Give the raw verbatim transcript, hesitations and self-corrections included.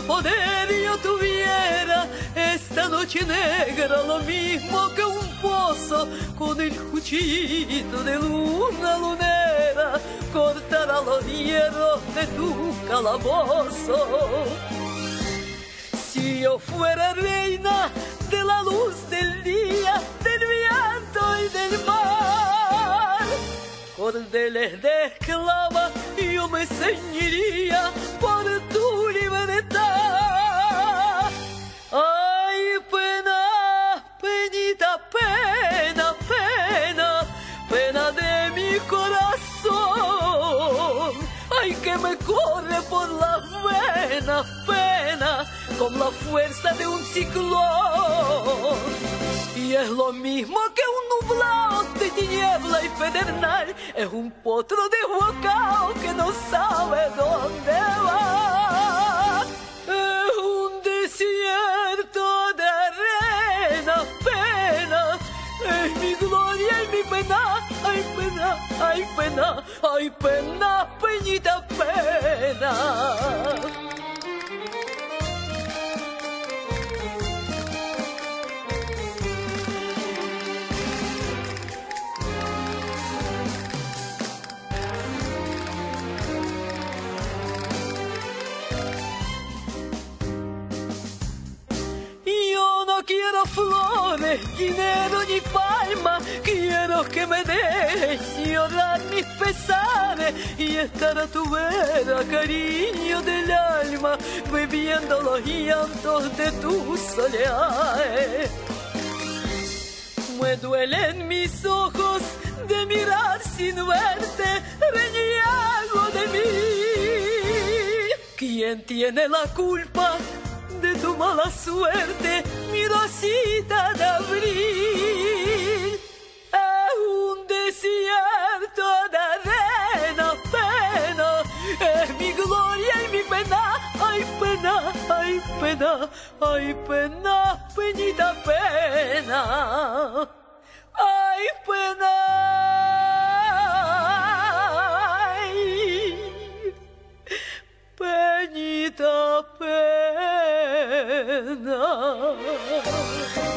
poder yo tuviera esta noche negra, lo mismo que un pozo, con el cuchillito de luna lunera, cortará los hierros de tu calabozo. Si yo fuera reina de la luz del día, del viento y del mar, cordeles de esclava yo me ceñiría por tu libertad. Ay, pena, penita, pena, pena, pena de mi corazón. Ay, que me corre por las venas, pena, con la fuerza de un ciclón. Y es lo mismo que un nublado de tiniebla y pedernal, es un potro desbocado que no sabe dónde va. Es un desierto de arena, pena, es mi gloria y mi pena. Ay, pena, ay, pena, ay, pena, peñita, pena. Yo no quiero flores, dinero ni palma, quiero que me dejes llorar mis pesares y estar a tu vera, cariño del alma, bebiendo los llantos de tu soledad. Me duelen mis ojos de mirar sin verte, reniego de mí. ¿Quién tiene la culpa de tu mala suerte, mi rosita de abril? Es un desierto de arena, pena, es mi gloria y mi pena. Ay, pena, ay, pena, ay, pena, peñita, pena. Ay, pena, ay, peñita, pena.